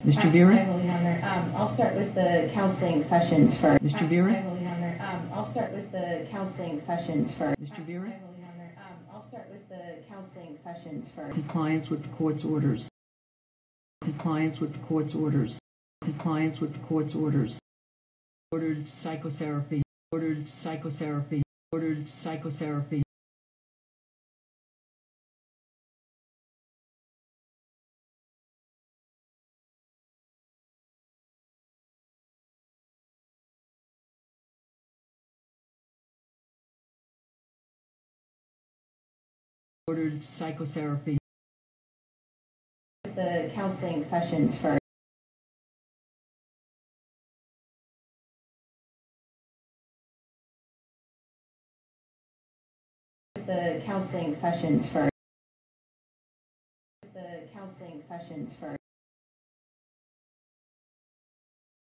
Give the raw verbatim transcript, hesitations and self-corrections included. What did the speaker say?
Mister Vera? Hi, Wagener. Um, I'll start with the counseling sessions first. Mister Vera? Hi, Wagener. Um, I'll start with the counseling sessions first. Mister Vera? Hi, Wagener. Um, I'll start with the counseling sessions first. Compliance with the court's orders. Compliance with the court's orders. Compliance with the court's orders. Ordered psychotherapy. Ordered psychotherapy. Ordered psychotherapy. Ordered psychotherapy. The counseling sessions first. The counseling sessions first. The counseling sessions first.